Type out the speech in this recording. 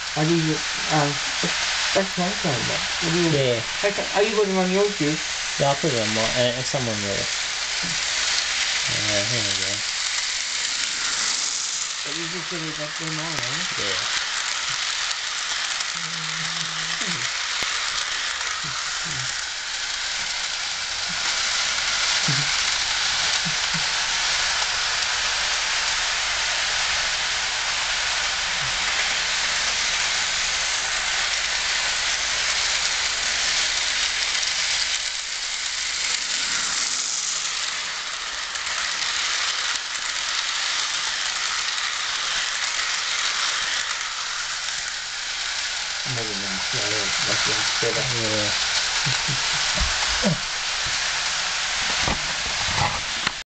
That's nice, man. What do you? Yeah. Are you putting on YouTube? Yeah, I'll put it on someone there. Here we go. But you just put it up there now, right? Yeah. Maybe not. Yeah, that's